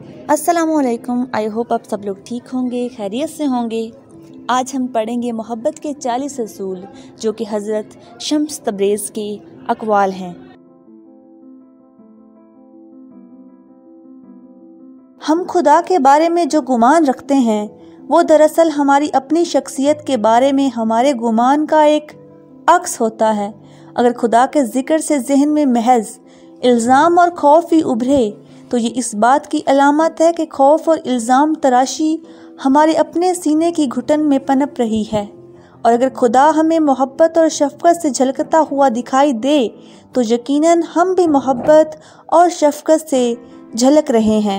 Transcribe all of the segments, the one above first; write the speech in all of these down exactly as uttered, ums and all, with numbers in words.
अस्सलाम वालेकुम। I hope आप सब लोग ठीक होंगे, खैरियत से होंगे। आज हम पढ़ेंगे मोहब्बत के चालीस असूल, जो कि हज़रत शम्स तब्रेज़ के अक़वाल हैं। हम खुदा के बारे में जो गुमान रखते हैं वो दरअसल हमारी अपनी शख्सियत के बारे में हमारे गुमान का एक अक्स होता है। अगर खुदा के ज़िक्र से ज़हन में महज इल्ज़ाम और खौफ ही उभरे तो ये इस बात की अलामत है कि खौफ और इल्ज़ाम तराशी हमारे अपने सीने की घुटन में पनप रही है। और अगर खुदा हमें मोहब्बत और शफ़क़त से झलकता हुआ दिखाई दे तो यकीनन हम भी मोहब्बत और शफ़क़त से झलक रहे हैं।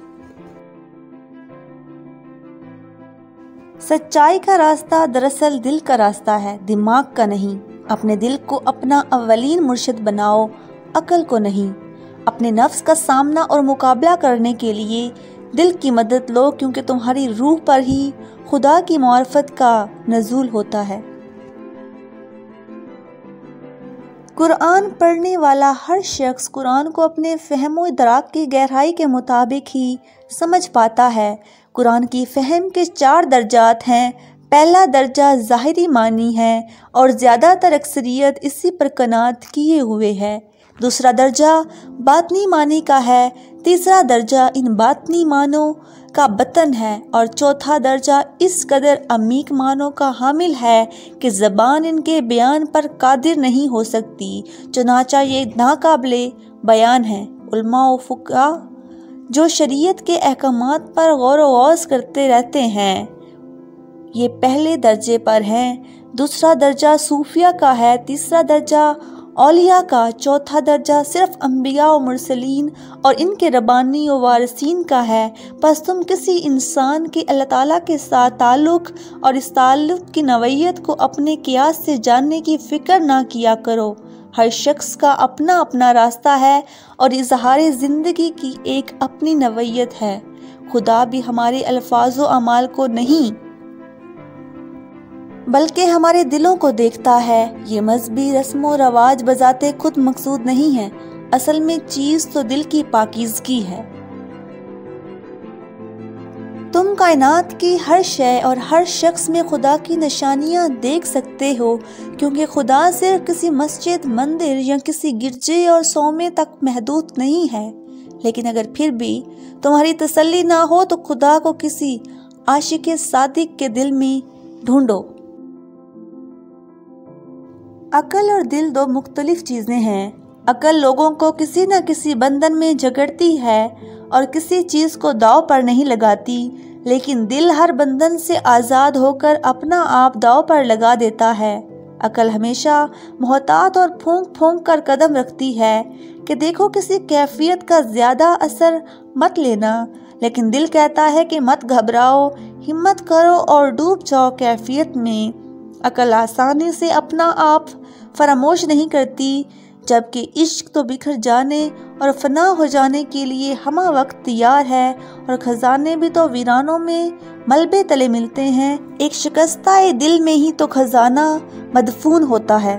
सच्चाई का रास्ता दरअसल दिल का रास्ता है, दिमाग का नहीं। अपने दिल को अपना अव्वलीन मुर्शिद बनाओ, अकल को नहीं। अपने नफ्स का सामना और मुकाबला करने के लिए दिल की मदद लो, क्योंकि तुम्हारी रूह पर ही खुदा की मार्फत का नज़ूल होता है। कुरान पढ़ने वाला हर शख्स कुरान को अपने फ़हम इदराक की गहराई के मुताबिक ही समझ पाता है। कुरान की फ़हम के चार दर्जात हैं। पहला दर्जा ज़ाहिरी मानी है और ज़्यादातर अक्सरियत इसी पर कनात किए हुए है। दूसरा दर्जा बातनी मानी का है। तीसरा दर्जा इन बातनी मानों का बतन है और चौथा दर्जा इस कदर अमीक मानों का हामिल है कि ज़बान इनके बयान पर कादिर नहीं हो सकती। चुनाचा ये नाकाबिले बयान है। उलमा व फुक़हा जो शरीयत के अहकामात पर गौर व गौस करते रहते हैं, ये पहले दर्जे पर हैं। दूसरा दर्जा सूफिया का है। तीसरा दर्जा औलिया का। चौथा दर्जा सिर्फ अंबिया और मुरसलीन और इनके रबानी और वारिसीन का है। बस तुम किसी इंसान के अल्लाह ताला के साथ ताल्लुक़ और इस ताल्लुक़ की नवैयत को अपने क़ियास से जानने की फ़िक्र ना किया करो। हर शख्स का अपना अपना रास्ता है और इज़हार ज़िंदगी की एक अपनी नवैयत है। खुदा भी हमारे अल्फाज व अमाल को नहीं बल्कि हमारे दिलों को देखता है। ये मजहबी रस्म व रवाज बजाते खुद मकसूद नहीं है, असल में चीज़ तो दिल की पाकीज़गी है। तुम कायनात की हर शय और हर शख्स में खुदा की निशानियां देख सकते हो, क्योंकि खुदा सिर्फ किसी मस्जिद, मंदिर या किसी गिरजे और सौमे तक महदूद नहीं है। लेकिन अगर फिर भी तुम्हारी तसल्ली ना हो तो खुदा को किसी आशिक़ सादिक के दिल में ढूंढो। अकल और दिल दो मुख्तलिफ चीज़ें हैं। अकल लोगों को किसी न किसी बंधन में जकड़ती है और किसी चीज़ को दाव पर नहीं लगाती, लेकिन दिल हर बंधन से आज़ाद होकर अपना आप दाव पर लगा देता है। अकल हमेशा मोहतात और फूंक फूंक कर कदम रखती है कि देखो किसी कैफियत का ज़्यादा असर मत लेना, लेकिन दिल कहता है कि मत घबराओ, हिम्मत करो और डूब जाओ कैफियत में। अकल आसानी से अपना आप फरामोश नहीं करती, जबकि इश्क तो बिखर जाने और फना हो जाने के लिए हमा वक्त तैयार है, और खजाने भी तो वीरानों में मलबे तले मिलते हैं। एक शिकस्ता दिल में ही तो खजाना मदफून होता है।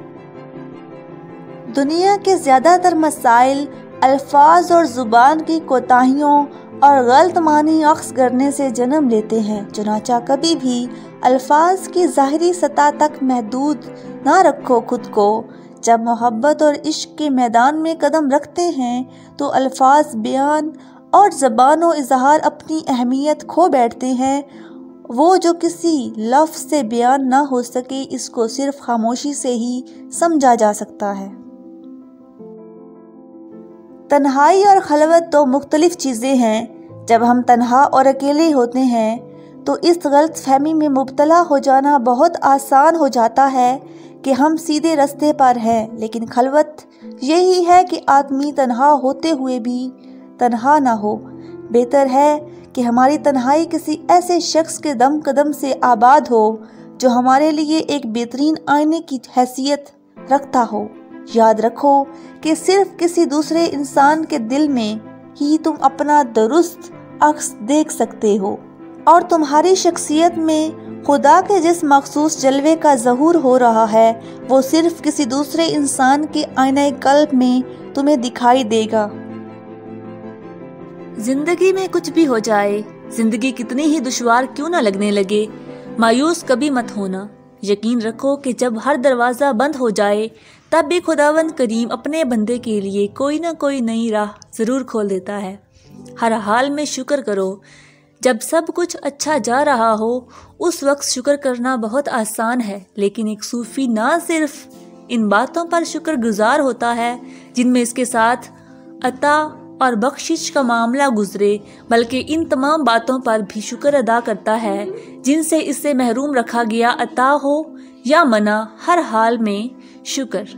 दुनिया के ज़्यादातर मसाइल अल्फाज और ज़ुबान की कोताहियों और गलत मानी अक्स करने से जन्म लेते हैं। चुनाचा कभी भी अल्फाज की ज़ाहिरी सतह तक महदूद ना रखो खुद को। जब मोहब्बत और इश्क के मैदान में कदम रखते हैं तो अल्फाज बयान और ज़बान व इज़हार अपनी अहमियत खो बैठते हैं। वो जो किसी लफ्ज़ से बयान ना हो सके, इसको सिर्फ खामोशी से ही समझा जा सकता है। तन्हाई और खलवत दो मुख्तलिफ चीज़ें हैं। जब हम तन्हा और अकेले होते हैं तो इस गलत फहमी में मुब्तला हो जाना बहुत आसान हो जाता है कि हम सीधे रास्ते पर हैं, लेकिन खलवत यही है कि आदमी तन्हा होते हुए भी तन्हा ना हो। बेहतर है कि हमारी तन्हाई किसी ऐसे शख्स के दम कदम से आबाद हो जो हमारे लिए एक बेहतरीन आईने की हैसियत रखता हो। याद रखो कि सिर्फ किसी दूसरे इंसान के दिल में ही तुम अपना दुरुस्त अक्स देख सकते हो, और तुम्हारी शख्सियत में खुदा के जिस मखसूस जलवे का ज़हूर हो रहा है वो सिर्फ किसी दूसरे इंसान के आईने कल्ब में तुम्हें दिखाई देगा। زندگی میں کچھ بھی ہو جائے، زندگی کتنی ہی دشوار کیوں نہ لگنے لگے، مایوس کبھی مت ہونا۔ یقین رکھو کہ جب ہر دروازہ بند ہو جائے تب بھی خداوند کریم اپنے بندے کے لیے کوئی نہ کوئی نئی راہ ضرور کھول دیتا ہے۔ ہر حال میں شکر کرو۔ جب سب کچھ اچھا جا رہا ہو اس وقت شکر کرنا بہت آسان ہے، لیکن ایک صوفی نہ صرف ان باتوں پر شکر گزار ہوتا ہے جن میں اس کے ساتھ عطا اور بخشش کا معاملہ گزرے، بلکہ ان تمام باتوں پر بھی شکر ادا کرتا ہے جن سے اس سے محروم رکھا گیا، عطا ہو یا منع، ہر حال میں شکر۔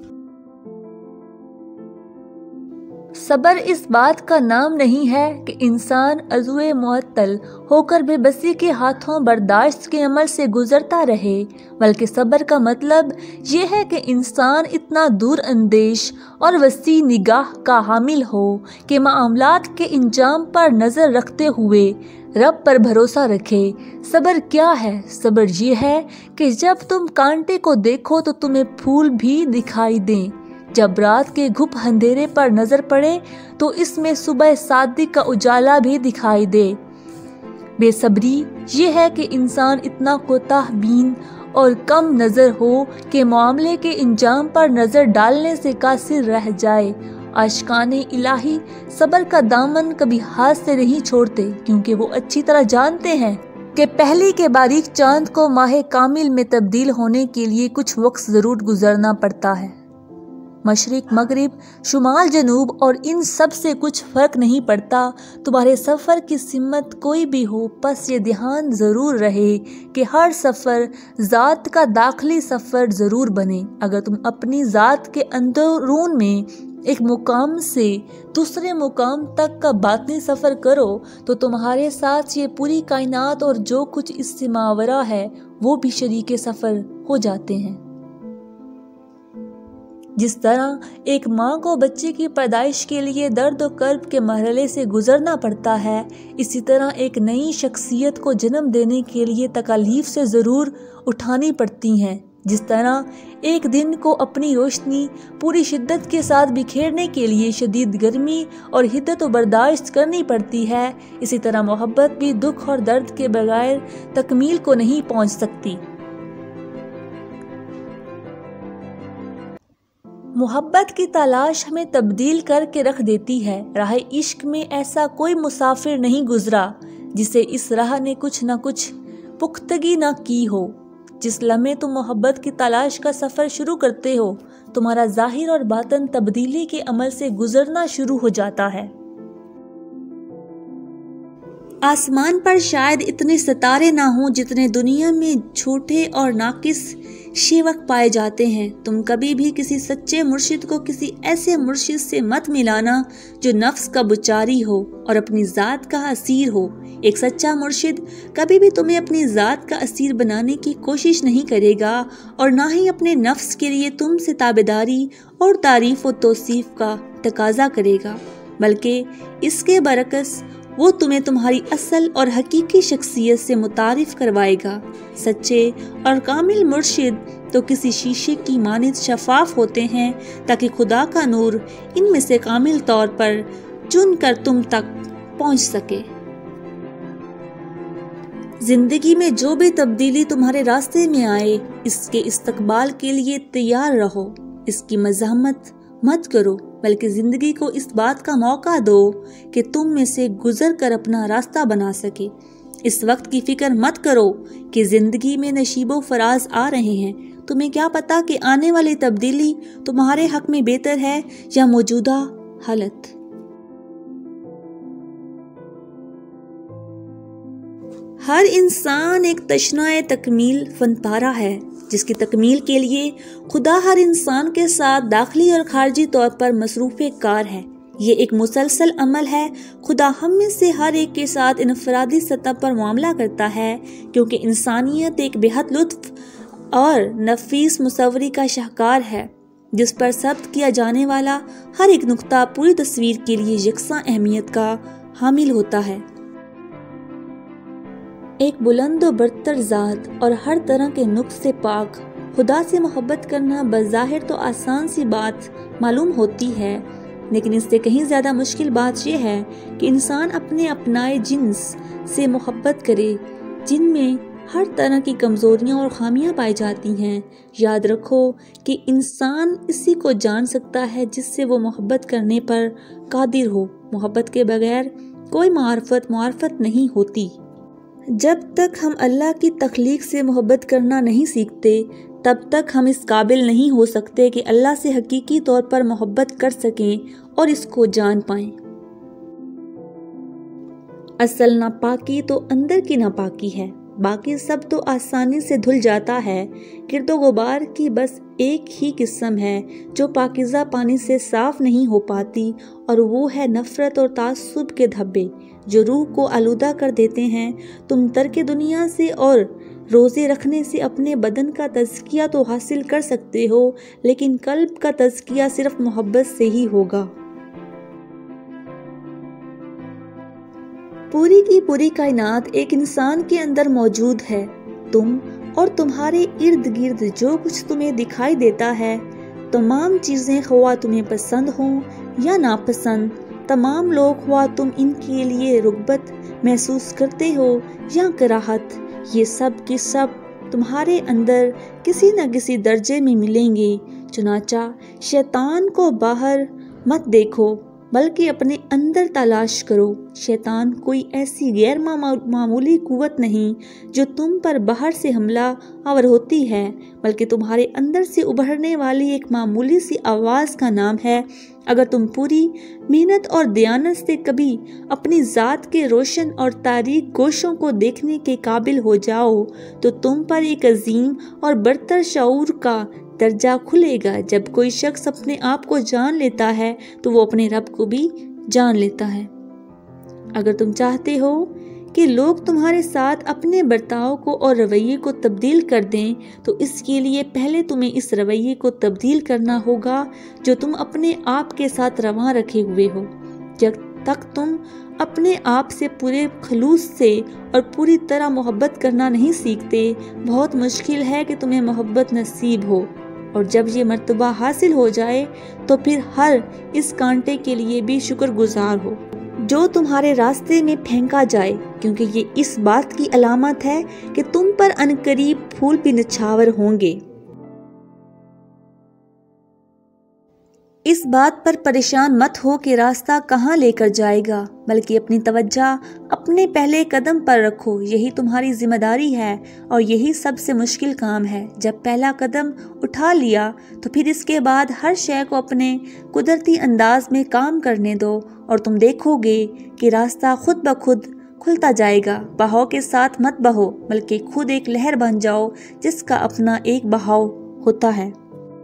صبر اس بات کا نام نہیں ہے کہ انسان عضوِ معطل ہو کر بے بسی کے ہاتھوں برداشت کے عمل سے گزرتا رہے، بلکہ صبر کا مطلب یہ ہے کہ انسان اتنا دور اندیش اور وسیع نگاہ کا حامل ہو کہ معاملات کے انجام پر نظر رکھتے ہوئے رب پر بھروسہ رکھے۔ صبر کیا ہے؟ صبر یہ ہے کہ جب تم کانٹے کو دیکھو تو تمہیں پھول بھی دکھائی دیں، جب رات کے گھپ اندھیرے پر نظر پڑے تو اس میں صبح صادق کا اجالا بھی دکھائی دے۔ بے صبری یہ ہے کہ انسان اتنا کوتاہ بین اور کم نظر ہو کہ معاملے کے انجام پر نظر ڈالنے سے قاصر رہ جائے۔ عاشقان الہی صبر کا دامن کبھی ہاتھ سے نہیں چھوڑتے، کیونکہ وہ اچھی طرح جانتے ہیں کہ پہلی کے باریک چاند کو ماہ کامل میں تبدیل ہونے کے لیے کچھ وقت ضرور گزرنا پڑتا ہے۔ مشرق مغرب، شمال جنوب اور ان سب سے کچھ فرق نہیں پڑتا، تمہارے سفر کی سمت کوئی بھی ہو، پس یہ دھیان ضرور رہے کہ ہر سفر ذات کا داخلی سفر ضرور بنے۔ اگر تم اپنی ذات کے اندرون میں ایک مقام سے دوسرے مقام تک کا باطنی سفر کرو تو تمہارے ساتھ یہ پوری کائنات اور جو کچھ اس سے ماورا ہے وہ بھی شریک سفر ہو جاتے ہیں۔ جس طرح ایک ماں کو بچے کی پیدائش کے لیے درد و کرب کے مرحلے سے گزرنا پڑتا ہے، اسی طرح ایک نئی شخصیت کو جنم دینے کے لیے تکالیف سے ضرور اٹھانی پڑتی ہیں۔ جس طرح ایک دن کو اپنی روشنی پوری شدت کے ساتھ بکھیرنے کے لیے شدید گرمی اور حدت و برداشت کرنی پڑتی ہے، اسی طرح محبت بھی دکھ اور درد کے بغیر تکمیل کو نہیں پہنچ سکتی۔ محبت کی تلاش ہمیں تبدیل کر کے رکھ دیتی ہے۔ راہ عشق میں ایسا کوئی مسافر نہیں گزرا جسے اس راہ نے کچھ نہ کچھ پختگی نہ کی ہو۔ جس لمحے تم محبت کی تلاش کا سفر شروع کرتے ہو، تمہارا ظاہر اور باطن تبدیلی کے عمل سے گزرنا شروع ہو جاتا ہے۔ آسمان پر شاید اتنے ستارے نہ ہوں جتنے دنیا میں جھوٹے اور ناقص شیوک پائے جاتے ہیں۔ تم کبھی بھی کسی سچے مرشد کو کسی ایسے مرشد سے مت ملانا جو نفس کا بچاری ہو اور اپنی ذات کا اسیر ہو۔ ایک سچا مرشد کبھی بھی تمہیں اپنی ذات کا اسیر بنانے کی کوشش نہیں کرے گا اور نہ ہی اپنے نفس کے لیے تم سے تابعداری اور تعریف و توصیف کا تقاضا کرے گا، بلکہ اس کے برعکس وہ تمہیں تمہاری اصل اور حقیقی شخصیت سے متعارف کروائے گا۔ سچے اور کامل مرشد تو کسی شیشے کی مانند شفاف ہوتے ہیں تاکہ خدا کا نور ان میں سے کامل طور پر چن کر تم تک پہنچ سکے۔ زندگی میں جو بھی تبدیلی تمہارے راستے میں آئے، اس کے استقبال کے لیے تیار رہو۔ اس کی مزاحمت مت کرو، بلکہ زندگی کو اس بات کا موقع دو کہ تم میں سے گزر کر اپنا راستہ بنا سکے۔ اس وقت کی فکر مت کرو کہ زندگی میں نشیب و فراز آ رہے ہیں۔ تمہیں کیا پتا کہ آنے والی تبدیلی تمہارے حق میں بہتر ہے یا موجودہ حالت۔ ہر انسان ایک تشنہ تکمیل فن پارہ ہے، جس کی تکمیل کے لیے خدا ہر انسان کے ساتھ داخلی اور خارجی طور پر مصروف کار ہے۔ یہ ایک مسلسل عمل ہے۔ خدا ہم میں سے ہر ایک کے ساتھ انفرادی سطح پر معاملہ کرتا ہے، کیونکہ انسانیت ایک بے حد لطف اور نفیس مصوری کا شاہکار ہے، جس پر ثبت کیا جانے والا ہر ایک نقطہ پوری تصویر کے لیے یکساں اہمیت کا حامل ہوتا ہے۔ ایک بلند و برتر ذات اور ہر طرح کے نقص سے پاک خدا سے محبت کرنا بظاہر تو آسان سی بات معلوم ہوتی ہے، لیکن اس سے کہیں زیادہ مشکل بات یہ ہے کہ انسان اپنے اپنائے جنس سے محبت کرے جن میں ہر طرح کی کمزوریاں اور خامیاں پائی جاتی ہیں۔ یاد رکھو کہ انسان اسی کو جان سکتا ہے جس سے وہ محبت کرنے پر قادر ہو۔ محبت کے بغیر کوئی معرفت معرفت نہیں ہوتی۔ جب تک ہم اللہ کی تخلیق سے محبت کرنا نہیں سیکھتے تب تک ہم اس قابل نہیں ہو سکتے کہ اللہ سے حقیقی طور پر محبت کر سکیں اور اس کو جان پائیں۔ اصل ناپاکی تو اندر کی ناپاکی ہے، باقی سب تو آسانی سے دھل جاتا ہے۔ گرد و غبار کی بس ایک ہی قسم ہے جو پاکیزہ پانی سے صاف نہیں ہو پاتی، اور وہ ہے نفرت اور تعصب کے دھبے جو روح کو آلودہ کر دیتے ہیں۔ تم ترک دنیا سے اور روزے رکھنے سے اپنے بدن کا تزکیہ تو حاصل کر سکتے ہو، لیکن قلب کا تزکیہ صرف محبت سے ہی ہوگا۔ پوری کی پوری کائنات ایک انسان کے اندر موجود ہے۔ تم اور تمہارے ارد گرد جو کچھ تمہیں دکھائی دیتا ہے، تمام چیزیں خواہ تمہیں پسند ہوں یا ناپسند، تمام لوگ خواہ تم ان کے لیے رغبت محسوس کرتے ہو یا کراہت، یہ سب کی سب تمہارے اندر کسی نہ کسی درجے میں ملیں گے۔ چنانچہ شیطان کو باہر مت دیکھو بلکہ اپنے اندر تلاش کرو۔ شیطان کوئی ایسی غیر معمولی قوت نہیں جو تم پر باہر سے حملہ آور ہوتی ہے، بلکہ تمہارے اندر سے ابھرنے والی ایک معمولی سی آواز کا نام ہے۔ اگر تم پوری محنت اور دیانت سے کبھی اپنی ذات کے روشن اور تاریک گوشوں کو دیکھنے کے قابل ہو جاؤ تو تم پر ایک عظیم اور برتر شعور کا درجہ کھلے گا۔ جب کوئی شخص اپنے آپ کو جان لیتا ہے تو وہ اپنے رب کو بھی جان لیتا ہے۔ اگر تم چاہتے ہو کہ لوگ تمہارے ساتھ اپنے برتاؤ کو اور رویے کو تبدیل کر دیں تو اس کے لیے پہلے تمہیں اس رویے کو تبدیل کرنا ہوگا جو تم اپنے آپ کے ساتھ رواں رکھے ہوئے ہو۔ جب تک تم اپنے آپ سے پورے خلوص سے اور پوری طرح محبت کرنا نہیں سیکھتے، بہت مشکل ہے کہ تمہیں محبت نصیب ہو، اور جب یہ مرتبہ حاصل ہو جائے تو پھر ہر اس کانٹے کے لیے بھی شکر گزار ہو جو تمہارے راستے میں پھینکا جائے، کیونکہ یہ اس بات کی علامت ہے کہ تم پر عنقریب پھول بھی نچھاور ہوں گے۔ اس بات پر پریشان مت ہو کہ راستہ کہاں لے کر جائے گا، بلکہ اپنی توجہ اپنے پہلے قدم پر رکھو۔ یہی تمہاری ذمہ داری ہے اور یہی سب سے مشکل کام ہے۔ جب پہلا قدم اٹھا لیا تو پھر اس کے بعد ہر شے کو اپنے قدرتی انداز میں کام کرنے دو، اور تم دیکھو گے کہ راستہ خود بخود کھلتا جائے گا۔ بہاؤ کے ساتھ مت بہو، بلکہ خود ایک لہر بن جاؤ جس کا اپنا ایک بہاؤ ہوتا ہے۔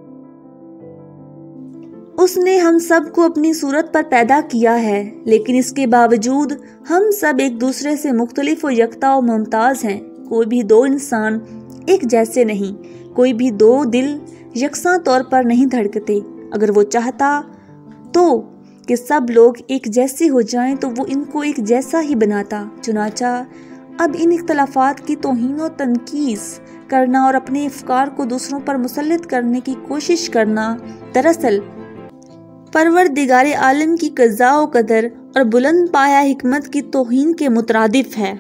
اس نے ہم سب کو اپنی صورت پر پیدا کیا ہے، لیکن اس کے باوجود ہم سب ایک دوسرے سے مختلف و یکتا و ممتاز ہیں۔ کوئی بھی دو انسان ایک جیسے نہیں، کوئی بھی دو دل یکساں طور پر نہیں دھڑکتے۔ اگر وہ چاہتا تو کہ سب لوگ ایک جیسے ہو جائیں تو وہ ان کو ایک جیسا ہی بناتا۔ چنانچہ اب ان اختلافات کی توہین و تنقیص کرنا اور اپنے افکار کو دوسروں پر مسلط کرنے کی کوشش کرنا دراصل پروردگار عالم کی قضاء و قدر اور بلند پایہ حکمت کی توہین کے مترادف ہے۔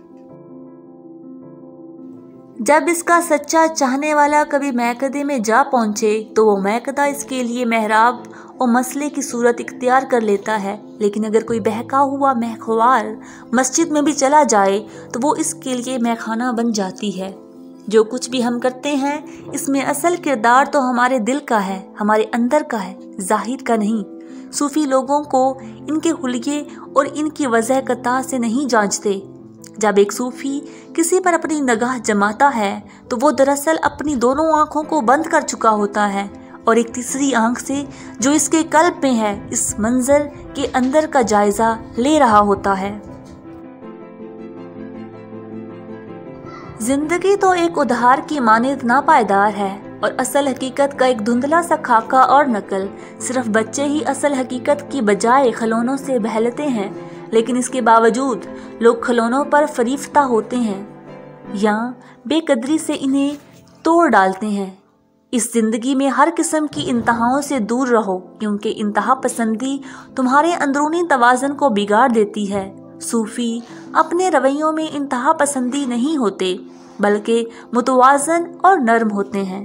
جب اس کا سچا چاہنے والا کبھی میکدے میں جا پہنچے تو وہ میکدہ اس کے لیے محراب اور مسئلے کی صورت اختیار کر لیتا ہے، لیکن اگر کوئی بہکا ہوا میخوار مسجد میں بھی چلا جائے تو وہ اس کے لیے میخانہ بن جاتی ہے۔ جو کچھ بھی ہم کرتے ہیں اس میں اصل کردار تو ہمارے دل کا ہے، ہمارے اندر کا ہے، ظاہر کا نہیں۔ صوفی لوگوں کو ان کے حلیے اور ان کی وضع قطع سے نہیں جانچتے۔ جب ایک صوفی کسی پر اپنی نگاہ جماتا ہے تو وہ دراصل اپنی دونوں آنکھوں کو بند کر چکا ہوتا ہے، اور ایک تیسری آنکھ سے جو اس کے قلب میں ہے اس منظر کے اندر کا جائزہ لے رہا ہوتا ہے۔ زندگی تو ایک ادھار کی مانند ناپائیدار ہے، اور اصل حقیقت کا ایک دھندلا سا خاکہ اور نقل۔ صرف بچے ہی اصل حقیقت کی بجائے کھلونوں سے بہلتے ہیں، لیکن اس کے باوجود لوگ کھلونوں پر فریفتہ ہوتے ہیں یا بے قدری سے انہیں توڑ ڈالتے ہیں۔ इस जिंदगी में हर किस्म की इंतहाओं से दूर रहो, क्योंकि इंतहा पसंदी तुम्हारे अंदरूनी तवाज़ुन को बिगाड़ देती है। सूफी अपने रवैयों में इंतहा पसंदी नहीं होते, बल्कि मुतवाज़न और नर्म होते हैं।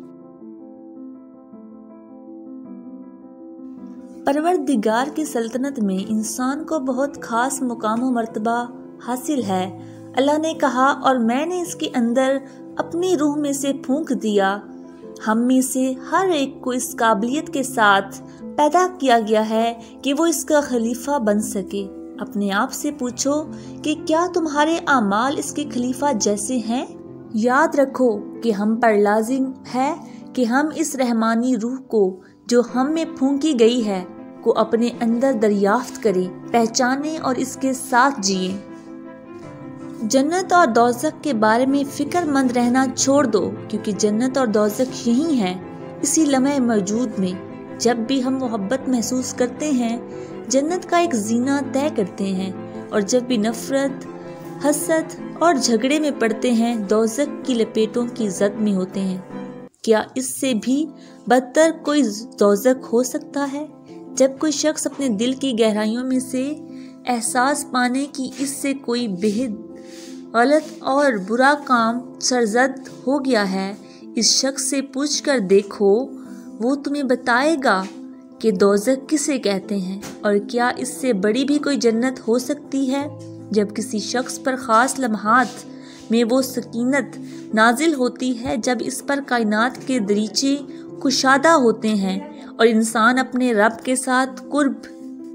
परवरदिगार की सल्तनत में इंसान को बहुत खास मुकाम व मर्तबा हासिल है। अल्लाह ने कहा, और मैंने इसके अंदर अपनी रूह में से फूंक दिया। हम में से हर एक को इस काबिलियत के साथ पैदा किया गया है कि वो इसका खलीफा बन सके। अपने आप से पूछो कि क्या तुम्हारे आमाल इसके खलीफा जैसे हैं? याद रखो कि हम पर लाजिम है कि हम इस रहमानी रूह को जो हम में फूंकी गई है को अपने अंदर दरियाफ्त करें, पहचानें और इसके साथ जिएं। जन्नत और दोज़ख के बारे में फिक्रमंद रहना छोड़ दो, क्योंकि जन्नत और दोज़ख यही हैं, इसी लम्हे मौजूद में। जब भी हम मोहब्बत महसूस करते हैं, जन्नत का एक जीना तय करते हैं, और जब भी नफरत, हसद और झगड़े में पड़ते हैं, दोज़ख की लपेटों की जद में होते हैं। क्या इससे भी बदतर कोई दोज़ख हो सकता है? जब कोई शख्स अपने दिल की गहराइयों में से एहसास पाने की इससे कोई बेहद गलत और बुरा काम सरजद हो गया है, इस शख्स से पूछ कर देखो, वो तुम्हें बताएगा कि दोज़ख किसे कहते हैं और क्या इससे बड़ी भी कोई जन्नत हो सकती है। जब किसी शख्स पर ख़ास लम्हात में वो सकीनत नाजिल होती है जब इस पर कायनात के दरीचे कुशादा होते हैं और इंसान अपने रब के साथ कुर्ब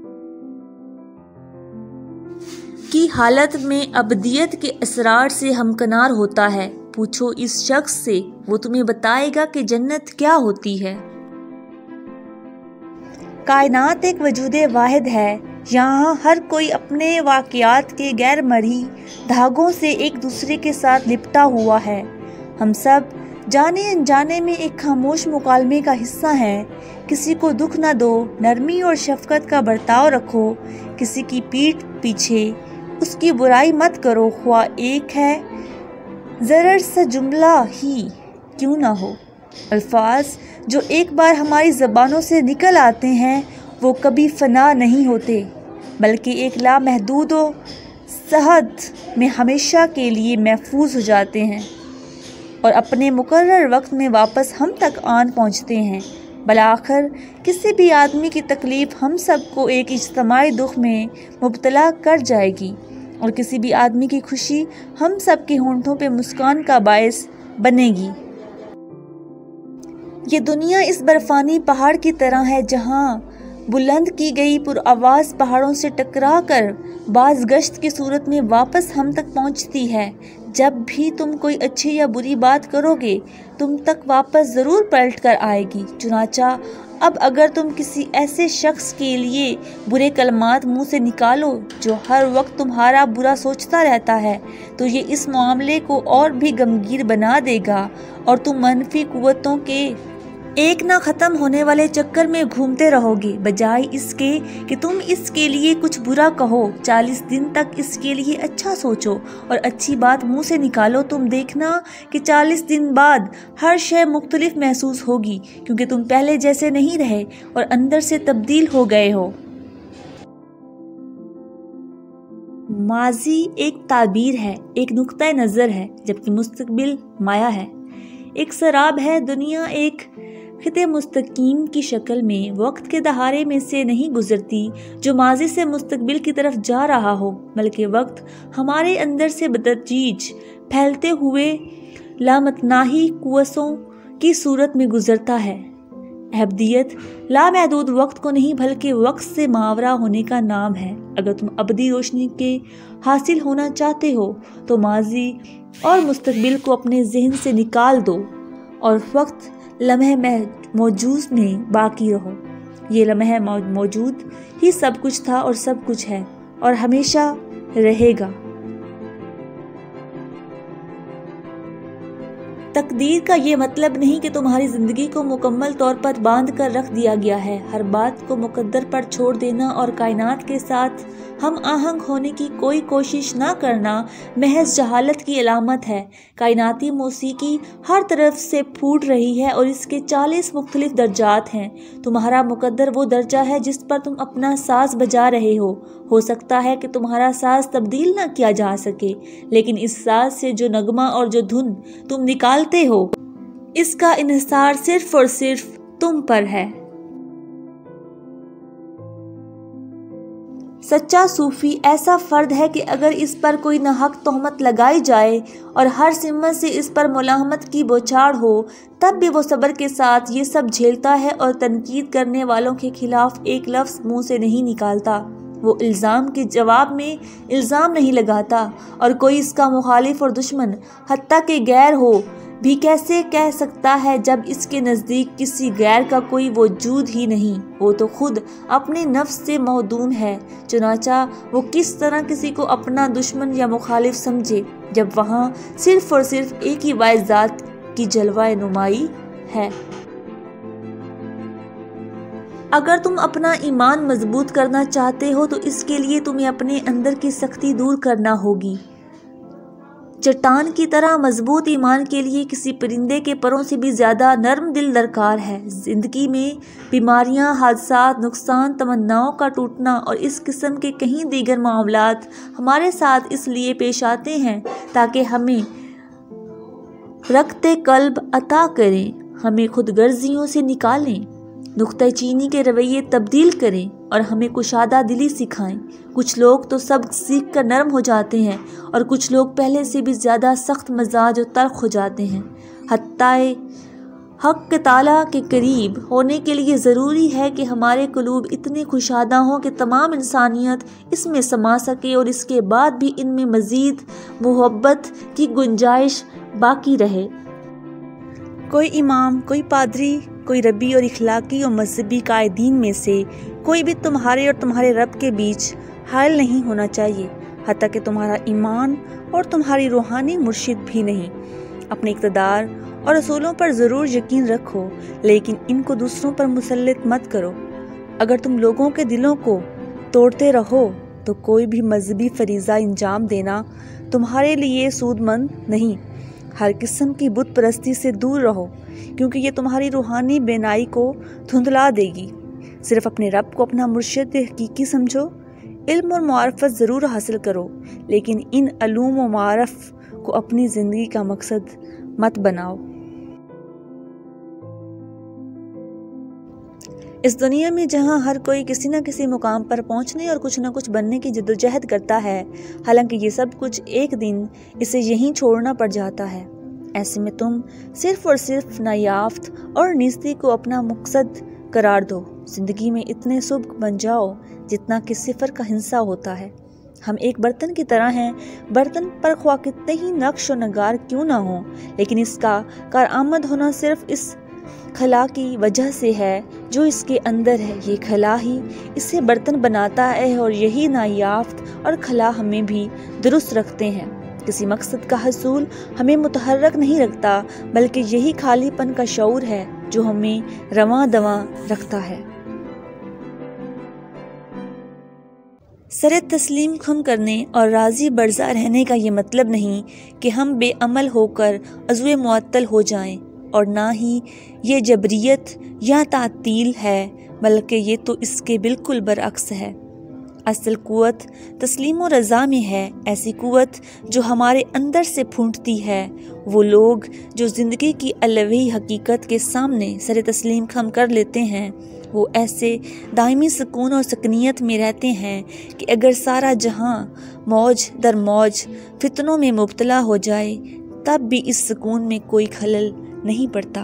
की हालत में अबदियत के असरार से हमकनार होता है। पूछो इस शख्स से, वो तुम्हें बताएगा कि जन्नत क्या होती है। कायनात एक वजूदे वाहिद है। यहाँ हर कोई अपने वाक़ियात के गैर मरही धागों से एक दूसरे के साथ लिपटा हुआ है। हम सब जाने अनजाने में एक खामोश मुकालमे का हिस्सा हैं। किसी को दुख न दो, नरमी और शफकत का बर्ताव रखो। किसी की पीठ पीछे उसकी बुराई मत करो, ख्वाह एक है ज़रर सा जुमला ही क्यों ना हो। अल्फाज जो एक बार हमारी ज़बानों से निकल आते हैं वो कभी फना नहीं होते, बल्कि एक लामहदूद व सहद में हमेशा के लिए महफूज हो जाते हैं और अपने मुकर्रर वक्त में वापस हम तक आन पहुँचते हैं। बलाखिर किसी भी आदमी की तकलीफ़ हम सब को एक इज्तिमाई दुख में मुब्तला कर जाएगी और किसी भी आदमी की खुशी हम सब के होंठों पे मुस्कान का बायस बनेगी। ये दुनिया इस बर्फ़ानी पहाड़ की तरह है जहाँ बुलंद की गई पुरआवाज़ पहाड़ों से टकरा कर बाज़ गश्त की सूरत में वापस हम तक पहुँचती है। जब भी तुम कोई अच्छी या बुरी बात करोगे तुम तक वापस ज़रूर पलट कर आएगी। चुनाचा अब अगर तुम किसी ऐसे शख्स के लिए बुरे कलमात मुंह से निकालो जो हर वक्त तुम्हारा बुरा सोचता रहता है तो ये इस मामले को और भी गमगीन बना देगा और तुम मनफी कुव्वतों के एक ना ख़त्म होने वाले चक्कर में घूमते रहोगे, बजाय इसके कि तुम इसके लिए कुछ बुरा कहो। चालीस दिन तक इसके लिए अच्छा सोचो और अच्छी बात मुंह से निकालो। तुम देखना कि चालीस दिन बाद हर शय मुख्तलिफ महसूस होगी, क्योंकि तुम पहले जैसे नहीं रहे और अंदर से तब्दील हो गए हो। माजी एक ताबीर है, एक नुक्ता नज़र है, जबकि मुस्तकबिल माया है। एक शराब है, दुनिया एक खिते मुस्तकीम की शक्ल में वक्त के दहारे में से नहीं गुजरती जो माजी से मुस्तकबिल की तरफ जा रहा हो, बल्कि वक्त हमारे अंदर से बतदरीज फैलते हुए लामतनाही कुव्वतों की सूरत में गुजरता है। अबदियत लामहदूद वक्त को नहीं बल्कि वक्त से मावरा होने का नाम है। अगर तुम अबदी रोशनी के हासिल होना चाहते हो तो माजी और मुस्तकबिल को अपने जहन से निकाल दो और वक्त लम्हे मौजूद में बाकी रहो। ये लम्हे मौजूद ही सब कुछ था और सब कुछ है और हमेशा रहेगा। تقدیر کا یہ مطلب نہیں کہ تمہاری زندگی کو مکمل طور پر باندھ کر رکھ دیا گیا ہے۔ ہر بات کو مقدر پر چھوڑ دینا اور کائنات کے ساتھ ہم آہنگ ہونے کی کوئی کوشش نہ کرنا محض جہالت کی علامت ہے۔ کائناتی موسیقی ہر طرف سے پھوٹ رہی ہے اور اس کے چالیس مختلف درجات ہیں۔ تمہارا مقدر وہ درجہ ہے جس پر تم اپنا ساز بجا رہے ہو۔ ہو سکتا ہے کہ تمہارا ساز تبدیل نہ کیا جا سکے، لیکن اس ساز سے جو نغمہ اور جو دھن تم نکالتے ہو، اس کا انحصار صرف اور صرف تم پر ہے۔ سچا صوفی ایسا فرد ہے کہ اگر اس پر کوئی ناحق تہمت لگائی جائے اور ہر سمت سے اس پر ملامت کی بوچھاڑ ہو، تب بھی وہ صبر کے ساتھ یہ سب جھیلتا ہے اور تنقید کرنے والوں کے خلاف ایک لفظ منہ سے نہیں نکالتا۔ وہ الزام کے جواب میں الزام نہیں لگاتا، اور کوئی اس کا مخالف اور دشمن، حتیٰ کہ غیر ہو بھی کیسے کہہ سکتا ہے جب اس کے نزدیک کسی غیر کا کوئی وجود ہی نہیں؟ وہ تو خود اپنے نفس سے معدوم ہے، چنانچہ وہ کس طرح کسی کو اپنا دشمن یا مخالف سمجھے جب وہاں صرف اور صرف ایک ہی واحد ذات کی جلوہ نمائی ہے۔ اگر تم اپنا ایمان مضبوط کرنا چاہتے ہو تو اس کے لیے تمہیں اپنے اندر کی سختی دور کرنا ہوگی۔ چٹان کی طرح مضبوط ایمان کے لیے کسی پرندے کے پروں سے بھی زیادہ نرم دل درکار ہے۔ زندگی میں بیماریاں، حادثات، نقصان، تمناؤں کا ٹوٹنا اور اس قسم کے کہیں دیگر معاملات ہمارے ساتھ اس لیے پیش آتے ہیں تاکہ ہمیں رکھتے قلب عطا کریں، ہمیں خود غرضیوں سے نکالیں، نکتہ چینی کے رویے تبدیل کریں اور ہمیں کشادہ دلی سکھائیں۔ کچھ لوگ تو سبق سیکھ کر نرم ہو جاتے ہیں اور کچھ لوگ پہلے سے بھی زیادہ سخت مزاج اور تلخ ہو جاتے ہیں۔ حتیٰ حق تعالیٰ کے قریب ہونے کے لیے ضروری ہے کہ ہمارے قلوب اتنے کشادہ ہوں کہ تمام انسانیت اس میں سما سکے اور اس کے بعد بھی ان میں مزید محبت کی گنجائش باقی رہے۔ کوئی امام، کوئی پادری، کوئی ربی اور اخلاقی اور مذہبی قائدین میں سے کوئی بھی تمہارے اور تمہارے رب کے بیچ حائل نہیں ہونا چاہیے، حتیٰ کہ تمہارا ایمان اور تمہاری روحانی مرشد بھی نہیں۔ اپنے اقتدار اور اصولوں پر ضرور یقین رکھو، لیکن ان کو دوسروں پر مسلط مت کرو۔ اگر تم لوگوں کے دلوں کو توڑتے رہو تو کوئی بھی مذہبی فریضہ انجام دینا تمہارے لیے سود مند نہیں۔ ہر قسم کی بت پرستی سے دور رہو، کیونکہ یہ تمہاری روحانی بینائی کو دھندلا دے گی۔ صرف اپنے رب کو اپنا مرشد حقیقی سمجھو۔ علم اور معرفت ضرور حاصل کرو، لیکن ان علوم و معارف کو اپنی زندگی کا مقصد مت بناؤ۔ اس دنیا میں جہاں ہر کوئی کسی نہ کسی مقام پر پہنچنے اور کچھ نہ کچھ بننے کی جدوجہد کرتا ہے، حالانکہ یہ سب کچھ ایک دن اسے یہیں چھوڑنا پڑ جاتا ہے، ایسے میں تم صرف اور صرف نایافت اور نیستی کو اپنا مقصد قرار دو۔ زندگی میں اتنے سبک بن جاؤ جتنا کہ صفر کا ہندسہ ہوتا ہے۔ ہم ایک برتن کی طرح ہیں، برتن پر خواہ کتنے ہی نقش و نگار کیوں نہ ہوں، لیکن اس کا کارآمد ہونا صرف اس خلا کی وجہ سے ہے جو اس کے اندر ہے۔ یہ خلا ہی اسے برتن بناتا ہے اور یہی نایافت اور خلا ہمیں بھی درست رکھتے ہیں۔ کسی مقصد کا حصول ہمیں متحرک نہیں رکھتا، بلکہ یہی خالی پن کا شعور ہے جو ہمیں رواں دواں رکھتا ہے۔ سر تسلیم خم کرنے اور راضی برضا رہنے کا یہ مطلب نہیں کہ ہم بے عمل ہو کر عضو معطل ہو جائیں، اور نہ ہی یہ جبریت یا تعطیل ہے، بلکہ یہ تو اس کے بالکل برعکس ہے۔ اصل قوت تسلیم و رضا میں ہے، ایسی قوت جو ہمارے اندر سے پھوٹتی ہے۔ وہ لوگ جو زندگی کی الوہی حقیقت کے سامنے سر تسلیم خم کر لیتے ہیں، وہ ایسے دائمی سکون اور سکنیت میں رہتے ہیں کہ اگر سارا جہاں موج در موج فتنوں میں مبتلا ہو جائے تب بھی اس سکون میں کوئی خلل نہیں پڑتا۔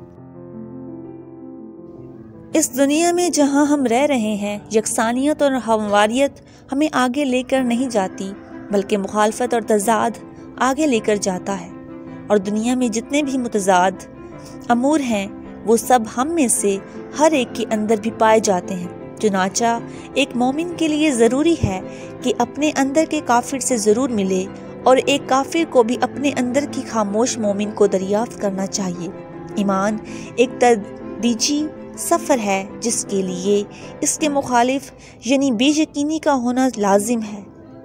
اس دنیا میں جہاں ہم رہ رہے ہیں، یکسانیت اور ہمواریت ہمیں آگے لے کر نہیں جاتی، بلکہ مخالفت اور تضاد آگے لے کر جاتا ہے۔ اور دنیا میں جتنے بھی متضاد امور ہیں وہ سب ہم میں سے ہر ایک کے اندر بھی پائے جاتے ہیں۔ چنانچہ ایک مومن کے لیے ضروری ہے کہ اپنے اندر کے کافر سے ضرور ملے اور ایک کافر کو بھی اپنے اندر کی خاموش مومن کو دریافت کرنا چاہیے۔ ایمان ایک تدریجی سفر ہے جس کے لیے اس کے مخالف یعنی بے یقینی کا ہونا لازم ہے۔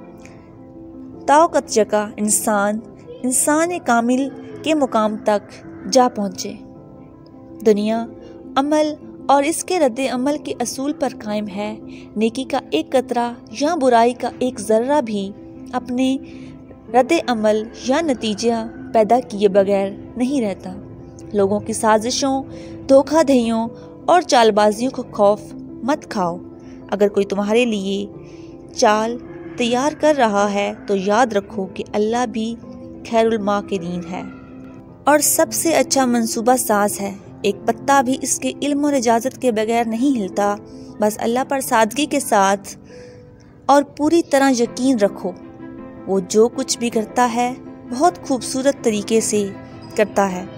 طاقت جگہ انسان انسان کامل کے مقام تک جا پہنچے۔ دنیا عمل اور اس کے رد عمل کے اصول پر قائم ہے۔ نیکی کا ایک قطرہ یا برائی کا ایک ذرہ بھی اپنے رد عمل یا نتیجہ پیدا کیے بغیر نہیں رہتا۔ لوگوں کی سازشوں، دھوکہ دہیوں اور چال بازیوں کو خوف مت کھاؤ۔ اگر کوئی تمہارے لیے چال تیار کر رہا ہے تو یاد رکھو کہ اللہ بھی خیر الماکرین ہے اور سب سے اچھا منصوبہ ساز ہے۔ ایک پتا بھی اس کے علم اور اجازت کے بغیر نہیں ہلتا۔ بس اللہ پر سادگی کے ساتھ اور پوری طرح یقین رکھو، وہ جو کچھ بھی کرتا ہے بہت خوبصورت طریقے سے کرتا ہے۔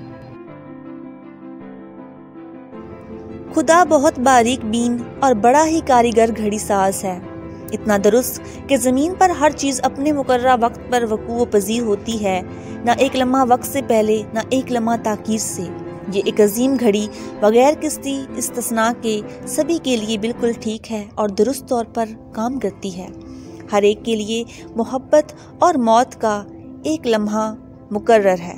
خدا بہت باریک بین اور بڑا ہی کاریگر گھڑی ساز ہے، اتنا درست کہ زمین پر ہر چیز اپنے مقررہ وقت پر وقوع پذیر ہوتی ہے، نہ ایک لمحہ وقت سے پہلے نہ ایک لمحہ تاخیر سے۔ یہ ایک عظیم گھڑی بغیر کسی استثناء کے سبھی کے لیے بالکل ٹھیک ہے اور درست طور پر کام کرتی ہے۔ ہر ایک کے لیے محبت اور موت کا ایک لمحہ مقرر ہے۔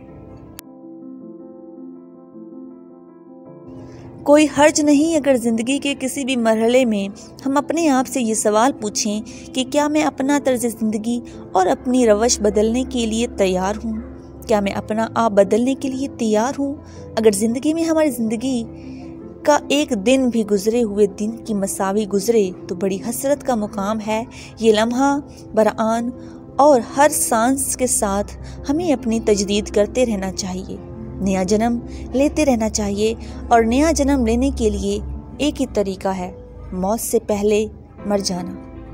کوئی حرج نہیں اگر زندگی کے کسی بھی مرحلے میں ہم اپنے آپ سے یہ سوال پوچھیں کہ کیا میں اپنا طرز زندگی اور اپنی روش بدلنے کے لیے تیار ہوں؟ کیا میں اپنا آپ بدلنے کے لیے تیار ہوں؟ اگر زندگی میں ہماری زندگی کا ایک دن بھی گزرے ہوئے دن کی مساوی گزرے تو بڑی حسرت کا مقام ہے۔ یہ لمحہ برآن اور ہر سانس کے ساتھ ہمیں اپنی تجدید کرتے رہنا چاہیے، نیا جنم لیتے رہنا چاہیے، اور نیا جنم لینے کے لیے ایک ہی طریقہ ہے، موت سے پہلے مر جانا۔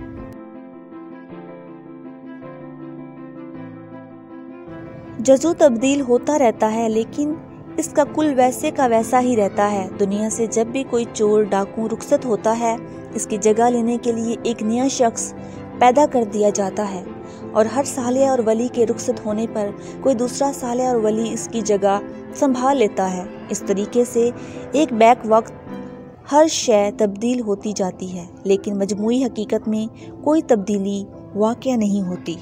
جزو تبدیل ہوتا رہتا ہے لیکن اس کا کل ویسے کا ویسا ہی رہتا ہے۔ دنیا سے جب بھی کوئی چور ڈاکو رخصت ہوتا ہے، اس کی جگہ لینے کے لیے ایک نیا شخص پیدا کر دیا جاتا ہے، اور ہر صالح اور ولی کے رخصت ہونے پر کوئی دوسرا صالح اور ولی اس کی جگہ سنبھال لیتا ہے۔ اس طریقے سے ایک بیک وقت ہر شے تبدیل ہوتی جاتی ہے، لیکن مجموعی حقیقت میں کوئی تبدیلی واقع نہیں ہوتی۔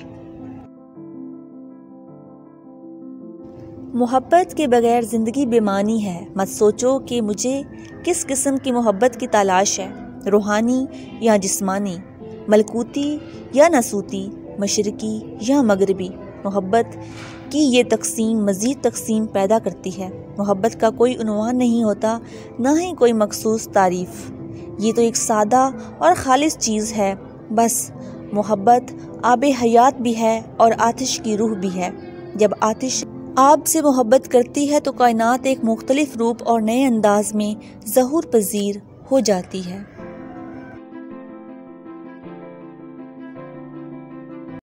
محبت کے بغیر زندگی بے معنی ہے۔ مت سوچو کہ مجھے کس قسم کی محبت کی تلاش ہے، روحانی یا جسمانی، ملکوتی یا ناسوتی، مشرقی یا مغربی۔ محبت کی یہ تقسیم مزید تقسیم پیدا کرتی ہے۔ محبت کا کوئی عنوان نہیں ہوتا، نہ ہی کوئی مخصوص تعریف۔ یہ تو ایک سادہ اور خالص چیز ہے۔ بس محبت آب حیات بھی ہے اور آتش کی روح بھی ہے۔ جب آتش آب سے محبت کرتی ہے تو کائنات ایک مختلف روپ اور نئے انداز میں ظہور پذیر ہو جاتی ہے۔